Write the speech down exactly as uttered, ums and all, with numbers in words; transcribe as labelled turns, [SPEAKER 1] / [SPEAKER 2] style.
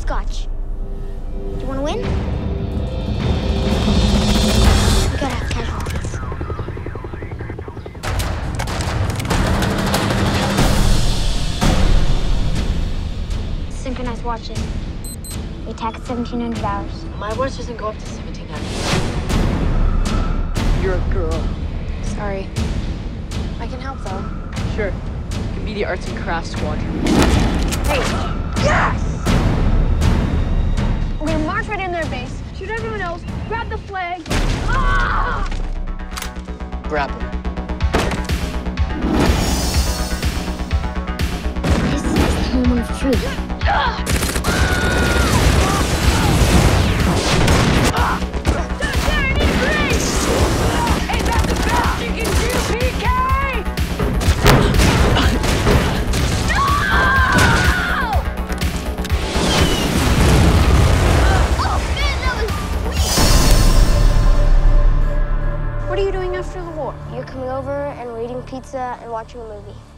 [SPEAKER 1] butterscotch. Do you want to win? We gotta have casualties. Synchronized watches. We attack at seventeen hundred hours.
[SPEAKER 2] My watch doesn't go up to seventeen hundred.
[SPEAKER 3] You're a girl.
[SPEAKER 2] Sorry. I can help, though.
[SPEAKER 3] Sure. You can be the arts and crafts squadron.
[SPEAKER 2] Hey! Yes!
[SPEAKER 4] We're gonna march right in their base, shoot everyone else, grab the flag. Ah!
[SPEAKER 3] Grab him.
[SPEAKER 1] This is the moment of truth.
[SPEAKER 4] Ah!
[SPEAKER 1] What are you doing after the war? You're coming over and we're eating pizza and watching a movie.